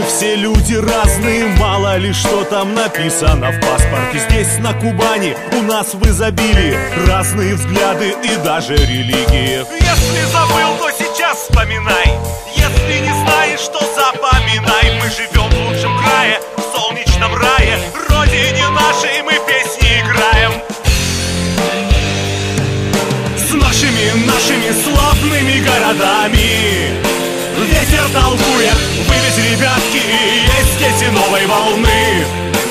Все люди разные, мало ли что там написано в паспорте. Здесь, на Кубани, у нас в изобилии разные взгляды и даже религии. Если забыл, то сейчас вспоминай. Если не знаешь, то запоминай. Мы живем в лучшем крае, в солнечном рае, родине нашей мы песни играем. С нашими славными городами ветер толкует, вы ведь, ребятки, есть дети новой волны.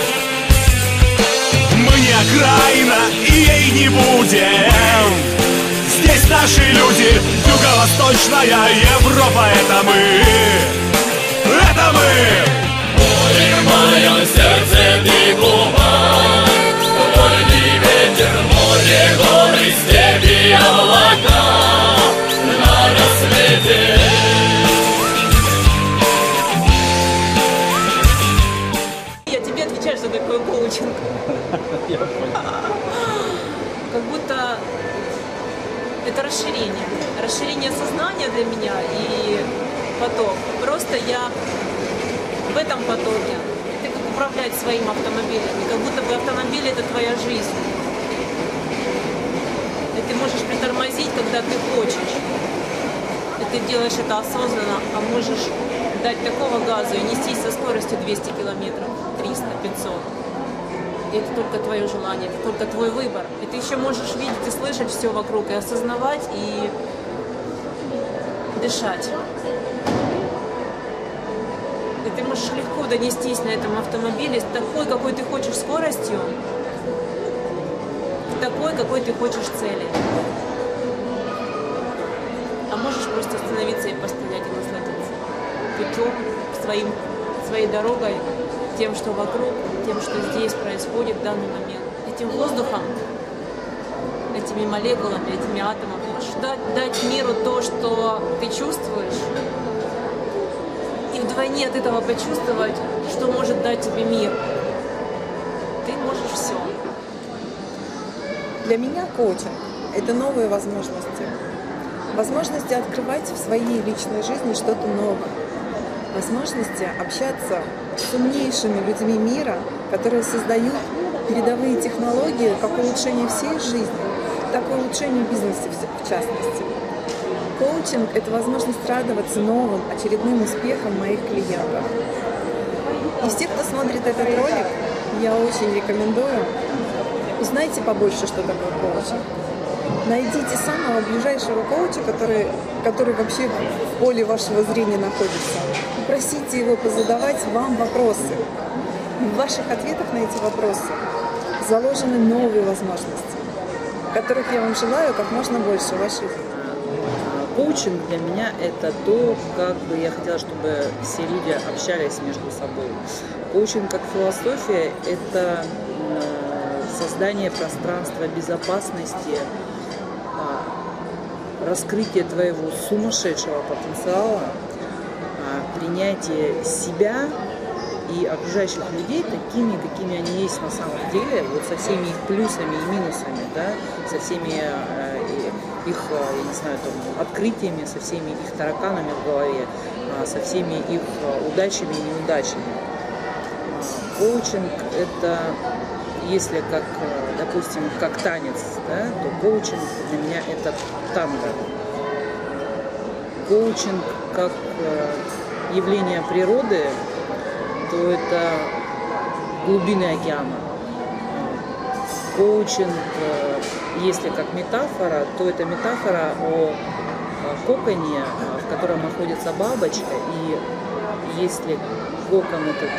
Мы не окраина и ей не будем. Здесь наши люди, юго-восточная Европа, это мы. Это мы. Море в моем сердце ты глубок, вольный ветер, море, горы, степи, облака на рассвете. Я тебе отвечаю, что такое коучинг. Как будто это расширение сознания для меня и поток. Просто я в этом потоке. Это как управлять своим автомобилем. И как будто бы автомобиль — это твоя жизнь. И ты можешь притормозить, когда ты хочешь. И ты делаешь это осознанно, а можешь дать такого газа и нестись со скоростью 200 километров, 300, 500. И это только твое желание, это только твой выбор. И ты еще можешь видеть и слышать все вокруг, и осознавать, и дышать. И ты можешь легко донестись на этом автомобиле с такой, какой ты хочешь скоростью, к такой, какой ты хочешь цели. А можешь просто остановиться и постоять и насладиться путем, своей дорогой, тем, что вокруг, тем, что здесь происходит в данный момент. Этим воздухом, этими молекулами, этими атомами можешь дать миру то, что ты чувствуешь, и вдвойне от этого почувствовать, что может дать тебе мир. Ты можешь все. Для меня коучинг – это новые возможности. Возможности открывать в своей личной жизни что-то новое. Возможности общаться с умнейшими людьми мира, которые создают передовые технологии как улучшение всей жизни, так и улучшение бизнеса в частности. Коучинг – это возможность радоваться новым, очередным успехам моих клиентов. И все, кто смотрит этот ролик, я очень рекомендую, узнайте побольше, что такое коучинг. Найдите самого ближайшего коуча, который вообще в поле вашего зрения находится. Попросите его позадавать вам вопросы. И в ваших ответах на эти вопросы заложены новые возможности, которых я вам желаю как можно больше в вашей жизни. Коучинг для меня – это то, как бы я хотела, чтобы все люди общались между собой. Коучинг как философия – это создание пространства безопасности, раскрытие твоего сумасшедшего потенциала, принятие себя и окружающих людей такими, какими они есть на самом деле, вот со всеми их плюсами и минусами, да, со всеми их, я не знаю, там, открытиями, со всеми их тараканами в голове, со всеми их удачами и неудачами. Коучинг – это, если как, допустим, как танец, да, то коучинг для меня – это танго. Коучинг как явление природы, то это глубины океана. Коучинг, если как метафора, то это метафора о коконе, в котором находится бабочка, и если кокон этот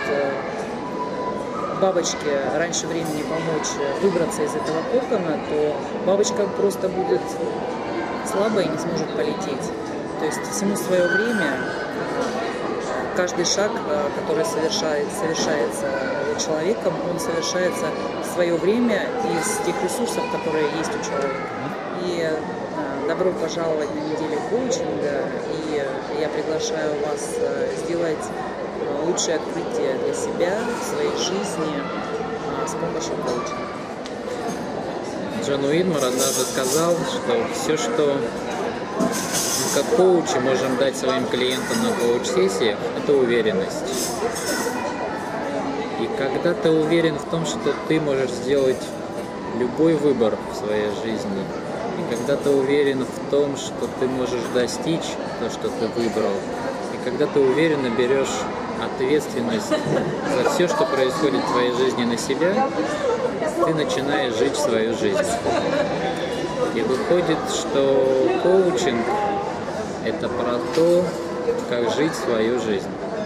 бабочке раньше времени помочь выбраться из этого кокона, то бабочка просто будет слабая и не сможет полететь. То есть всему свое время, каждый шаг, который совершается человеком, он совершается в свое время из тех ресурсов, которые есть у человека. И добро пожаловать на неделю коучинга, и я приглашаю вас сделать лучшее открытие для себя в своей жизни с помощью коучинга. Джон Уидмор однажды сказал, что все, что как коучи можем дать своим клиентам на коуч-сессиях, это уверенность. И когда ты уверен в том, что ты можешь сделать любой выбор в своей жизни, и когда ты уверен в том, что ты можешь достичь то, что ты выбрал, и когда ты уверенно берешь ответственность за все, что происходит в твоей жизни, на себя, ты начинаешь жить свою жизнь. И выходит, что коучинг – это про то, как жить свою жизнь.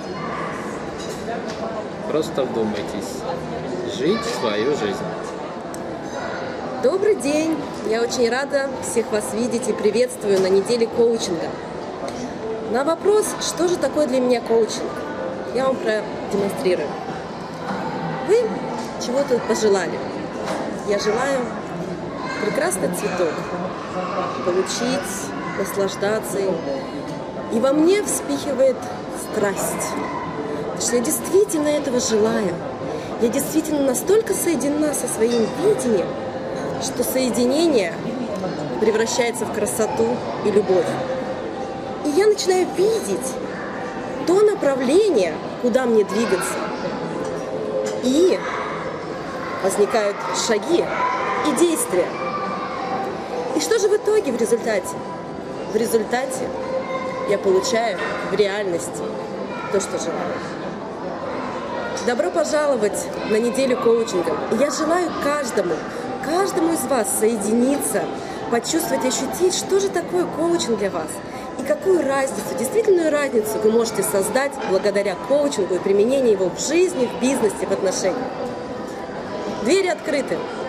Просто вдумайтесь. Жить свою жизнь. Добрый день! Я очень рада всех вас видеть и приветствую на неделе коучинга. На вопрос, что же такое для меня коучинг, я вам продемонстрирую. Вы чего-то пожелали. Я желаю прекрасный цветок получить, наслаждаться им. И во мне вспыхивает страсть. Потому что я действительно этого желаю. Я действительно настолько соединена со своим видением, что соединение превращается в красоту и любовь. И я начинаю видеть то направление, куда мне двигаться. И возникают шаги и действия. И что же в итоге в результате? В результате я получаю в реальности то, что желаю. Добро пожаловать на неделю коучинга. И я желаю каждому из вас соединиться, почувствовать, ощутить, что же такое коучинг для вас. И какую разницу, действительную разницу вы можете создать благодаря коучингу и применению его в жизни, в бизнесе, в отношениях. Двери открыты.